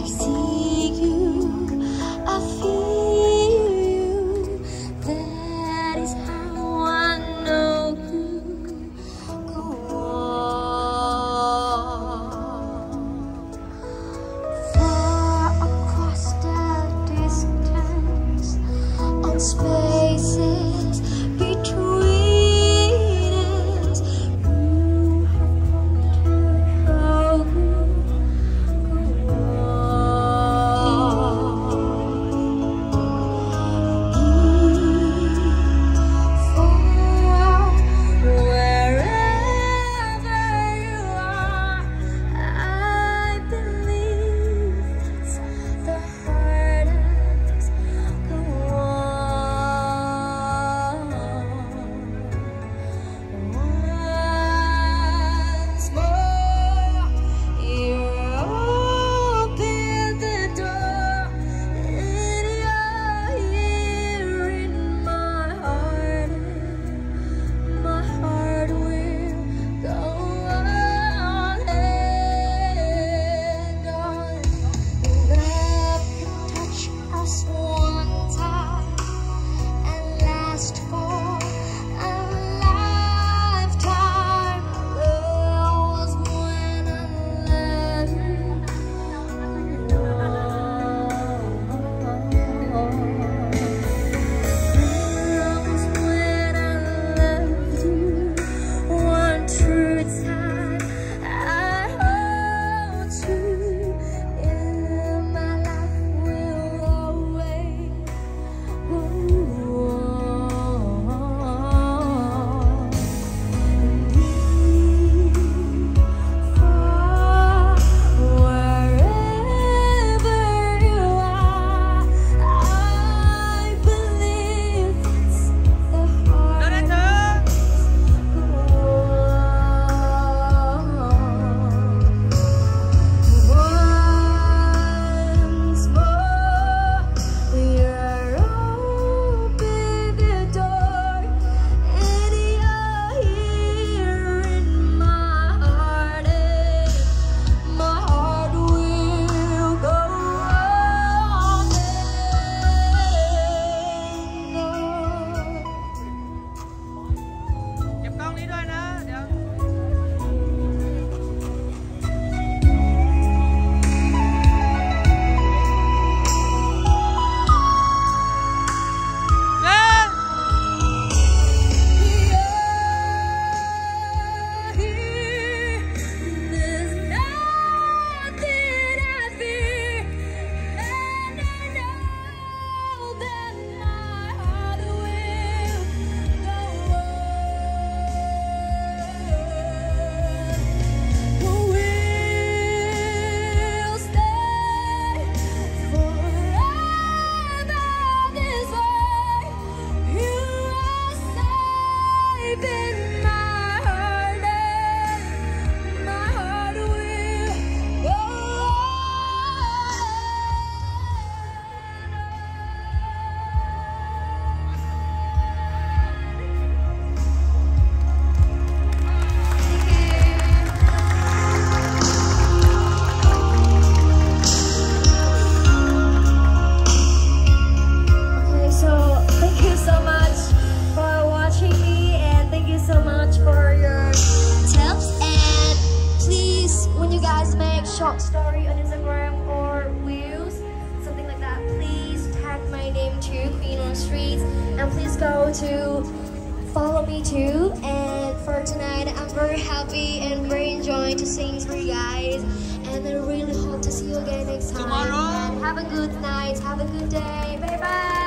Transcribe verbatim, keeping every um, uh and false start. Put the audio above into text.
see you, I feel you. That is how I know you. Go on. Far across the distance and spaces between. Short story on Instagram or Reels, something like that, please tag my name too, Queen on Streets, and please go to follow me too. And for tonight, I'm very happy and very enjoying to sing for you guys, and I really hope to see you again next time. Tomorrow. And have a good night, have a good day, bye bye.